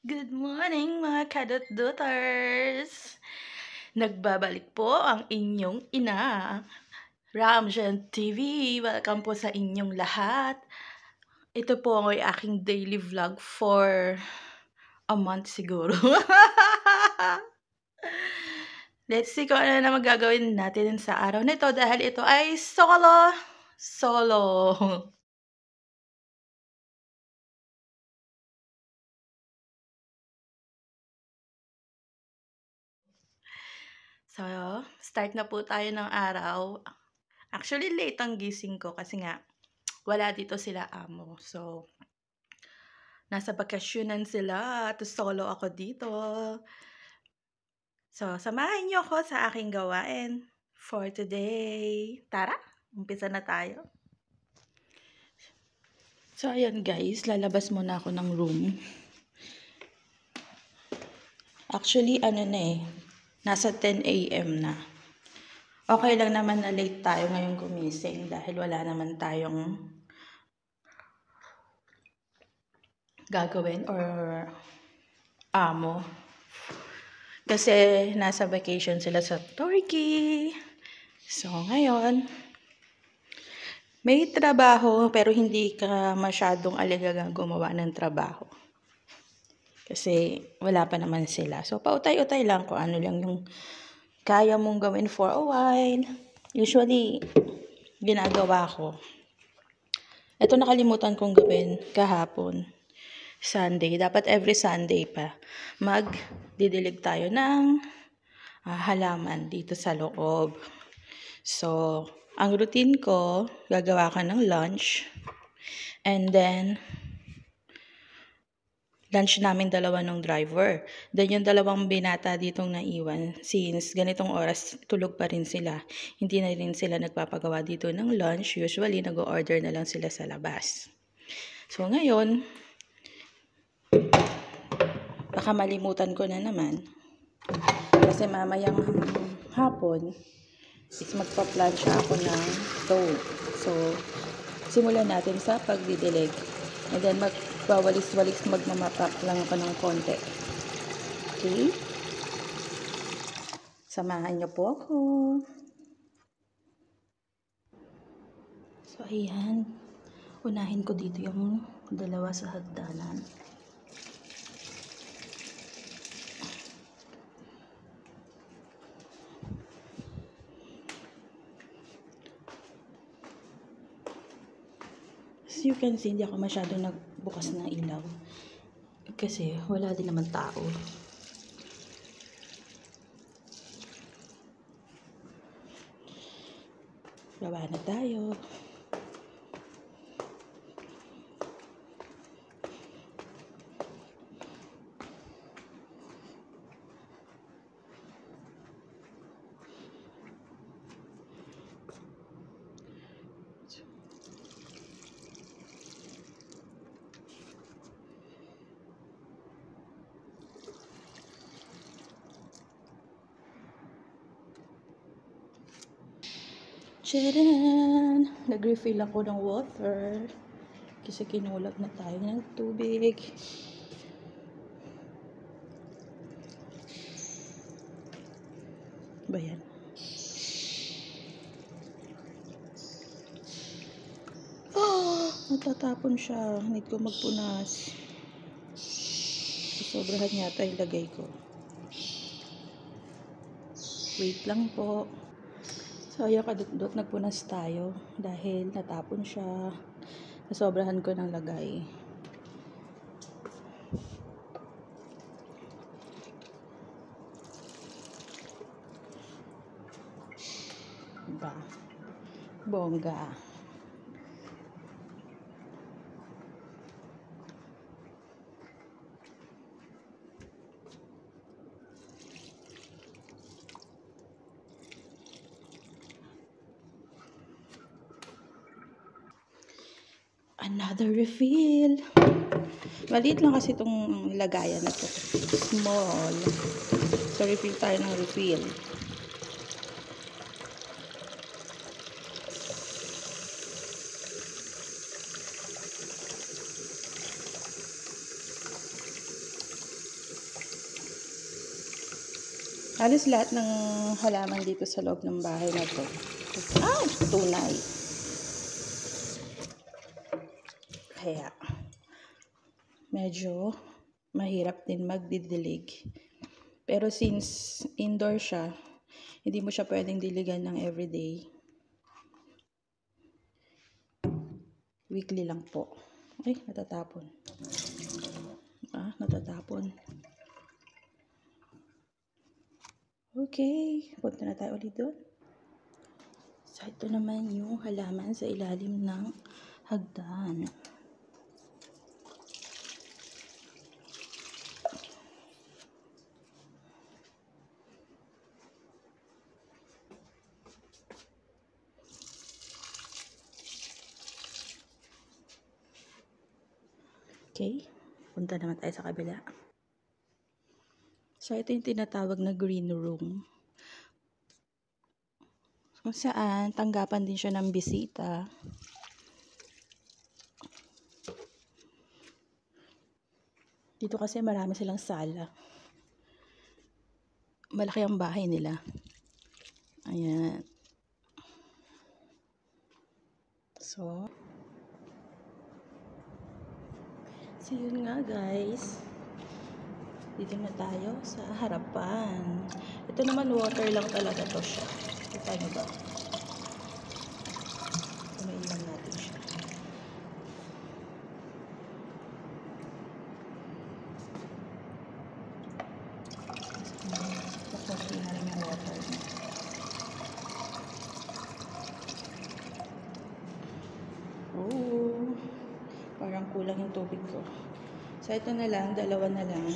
Good morning mga kadutdoters! Nagbabalik po ang inyong ina, RamGynth TV. Welcome po sa inyong lahat. Ito po ang aking daily vlog for a month siguro. Let's see kung ano na magagawin natin sa araw nito dahil ito ay solo. So, start na po tayo ng araw. Actually, late ang gising ko kasi nga wala dito sila amo. So, nasa bakasyonan sila at solo ako dito. So, samahan niyo ako sa aking gawain for today. Tara, umpisa na tayo. So, ayan guys, lalabas muna ako ng room. Actually, nasa 10 AM na. Okay lang naman na late tayo ngayong gumising dahil wala naman tayong gagawin or amo. Kasi nasa vacation sila sa Turkey. So, ngayon, may trabaho pero hindi ka masyadong aligagang gumawa ng trabaho. Kasi wala pa naman sila. So, pautay-utay lang kung ano lang yung kaya mong gawin for a while. Usually, ginagawa ko. Ito nakalimutan kong gawin kahapon. Sunday. Dapat every Sunday pa. Magdidilig tayo ng halaman dito sa loob. So, ang routine ko, gagawa ka ng lunch. And then, lunch namin dalawa ng driver. Then yung dalawang binata ditong naiwan, since ganitong oras tulog pa rin sila, hindi na rin sila nagpapagawa dito ng lunch. Usually, nag-order na lang sila sa labas. So ngayon, baka malimutan ko na naman. Kasi mamayang hapon, is magpa-plancha ako ng dough. So, simulan natin sa pagdidilig. And then, magwawalis-walis, magmamapak lang ako ng konti. Okay? Samahan niyo po ako. So, ayan. Unahin ko dito yung dalawa sa hagdanan. As you can see, hindi ako masyadong nagbukas ng ilaw. Kasi wala din naman tao. Baba na tayo. Tcharan! Nag-refill ako ng water. Kasi kinulag na tayo ng tubig. Ba yan? Oh! Natatapon siya. Need ko magpunas. Sobrahan yata ilagay ko. Wait lang po. So, ayan kadutdot, nagpunas tayo dahil natapon siya. Nasobrahan ko ng lagay. Diba? Bongga. Another refill. Maliit lang kasi itong lagayan na to. Small. So, refill tayo ng refill. Halos lahat ng halaman dito sa loob ng bahay na to. Tunay. Kaya, medyo mahirap din magdidilig. Pero since indoor siya, hindi mo siya pwedeng diligan ng everyday. Weekly lang po. Ay, natatapon. Natatapon. Okay, punta na tayo ulit doon. So, ito naman yung halaman sa ilalim ng hagdan. Okay, punta naman tayo sa kabila. So, ito yung tinatawag na green room. Kung saan, tanggapan din siya ng bisita. Dito kasi marami silang sala. Malaki ang bahay nila. Ayan. So, yun nga guys. Dito na tayo sa harapan. Ito naman water lang talaga to siya. Kita nyo ba? Kumain lang natin siya. Tapos na rin yung water niya. Oh, parang kulang yung tubig ko. So, ito na lang, dalawa na lang.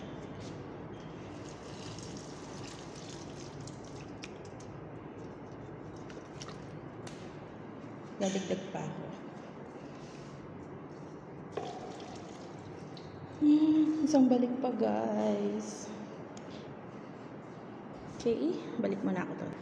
Daligdag pa ako. Isang balik pa guys. Okay, balik muna ako doon.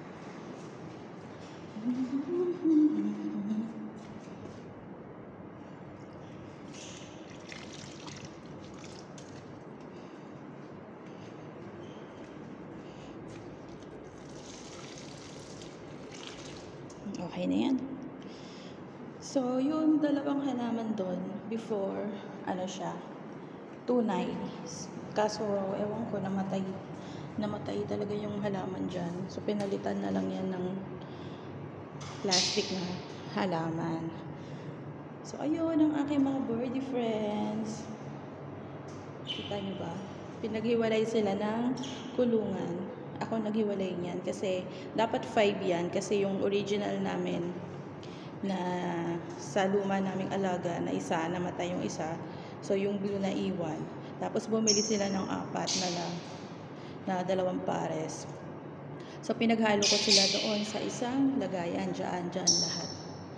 Okay na yan. So, yung dalawang halaman doon, before, siya, tunay. Kaso, ewan ko, namatay talaga yung halaman dyan. So, pinalitan na lang yan ng plastic na halaman. So, ayun ang aking mga birdie friends. Kita nyo ba? Pinaghiwalay sila ng kulungan. Ako naghiwalay niyan kasi dapat 5 yan kasi yung original namin na sa luma naming alaga na isa, namatay yung isa. So, yung blue na iwan. Tapos, bumili sila ng 4 na lang na 2 pares. So, pinaghalo ko sila doon sa isang lagayan. Dyan lahat.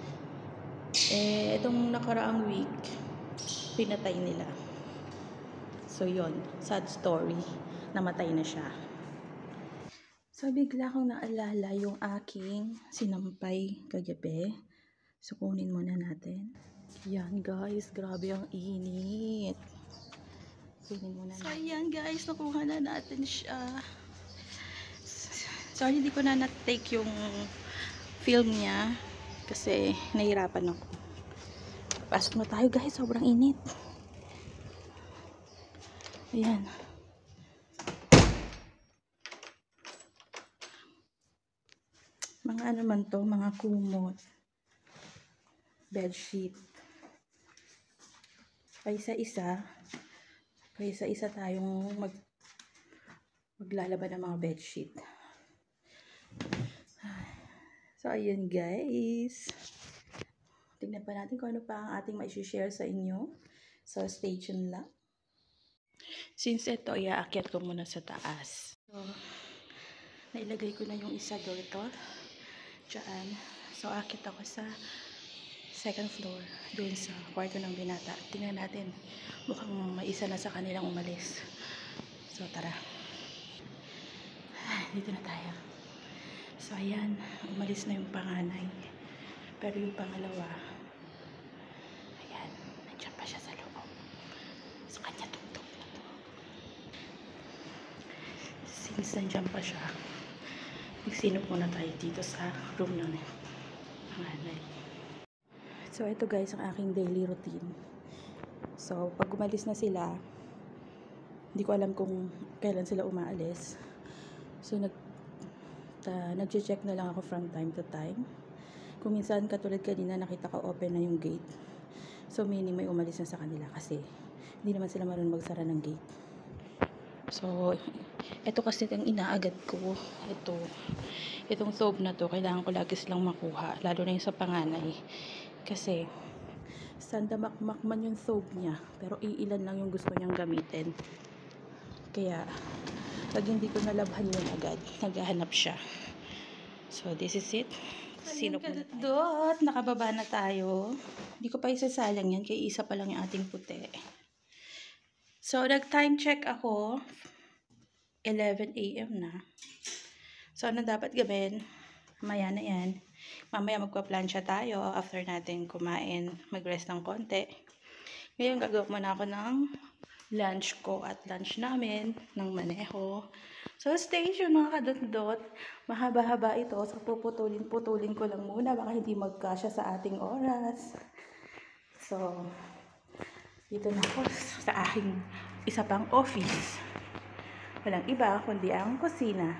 Itong nakaraang week, pinatay nila. So, yon, sad story. Namatay na siya. So, bigla kong naalala yung aking sinampay kagabi. So, kunin muna natin. Yan guys, grabe ang init. Kunin muna natin. So, yan guys, nakuha na natin siya. Sorry, hindi ko na na-take yung film niya. Kasi, nahirapan ako. Pasok na tayo guys, sobrang init. Ayan. Mga ano man to, mga kumot. Bedsheet. Paisa-isa tayong maglalaban ng mga bedsheet. So, ayun guys. Tingnan pa natin kung ano pa ang ating mai-share sa inyo. So, stay tuned lang. Since ito, iaakyat ko muna sa taas. So, nailagay ko na yung isa dito. Diyan. So, aakyat ako sa second floor, doon sa kwarto ng binata. Tingnan natin, mukhang may isa na sa kanilang umalis. So, tara. Dito na tayo. So, ayan, umalis na yung panganay. Pero yung pangalawa, ayan, nandiyan pa siya sa loob. Sa kanya tugtog na to. Si Since nandiyan pa siya, nagsinop muna tayo dito sa room ng nanay. So, ito guys, ang aking daily routine. So, pag umalis na sila, hindi ko alam kung kailan sila umaalis. So, nag-check na lang ako from time to time. Kung minsan, katulad kanina, nakita ko open na yung gate. So, meaning may umalis na sa kanila kasi hindi naman sila marunong magsara ng gate. So, ito kasi ang inaagad ko. Itong soap na to, kailangan ko lagi silang makuha. Lalo na yung sa panganay. Kasi, sandamakmak man yung soap niya. Pero iilan lang yung gusto niyang gamitin. Kaya, pag hindi ko nalabhan yun agad, naghahanap siya. So, this is it. Sinop na tayo. Nakababa na tayo. Hindi ko pa isasalang yan, kaya isa pa lang yung ating puti. So, nag-time check ako. 11 AM na. So, ano dapat gawin? Mamaya na yan. Mamaya magpa-plancha tayo after natin kumain, mag-rest ng konti. Ngayon, gagawin muna ako ng lunch ko at lunch namin ng maneho. So, stay tuned mga kadutdot. Mahaba-haba ito. So, puputulin ko lang muna. Baka hindi magkasya sa ating oras. So, dito na ako sa aking isa pang office. Walang iba kundi ang kusina.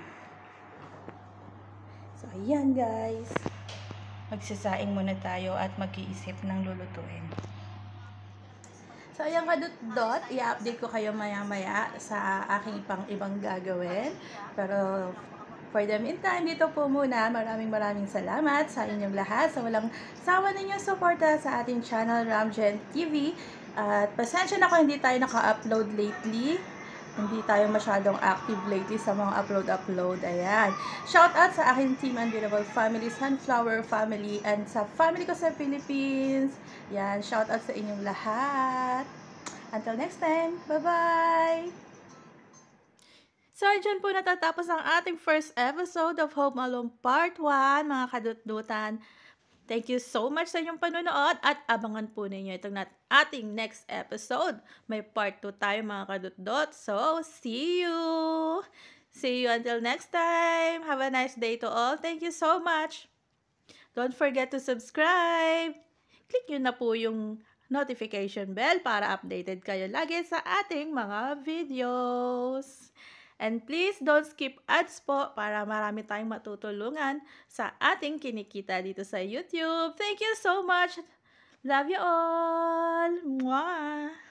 So, ayan guys. Magsasaing muna tayo at mag-iisip ng lulutuin. So, ayan kadutdot. I-update ko kayo maya-maya sa aking ibang gagawin. Pero, for the meantime, dito po muna. Maraming salamat sa inyong lahat. Sa walang sawa ninyong suporta sa ating channel, RamGynth TV. At pasensya na kung hindi tayo naka-upload lately. Hindi tayo masyadong active lately sa mga upload. Ayan. Shout out sa aking team Unbeatable Family, Sunflower Family, and sa family ko sa Philippines. Yan. Shout out sa inyong lahat. Until next time. Bye-bye! So, dyan po natatapos ang ating first episode of Home Alone Part 1, mga kadutdutan. Thank you so much sa inyong panonood at abangan po ninyo itong ating next episode. May part 2 tayo mga kadutdot. So, see you! See you until next time! Have a nice day to all. Thank you so much! Don't forget to subscribe! Click nyo na po yung notification bell para updated kayo lagi sa ating mga videos. And please don't skip ads po para marami tayong matutulungan sa ating kinikita dito sa YouTube. Thank you so much. Love you all. Mwah!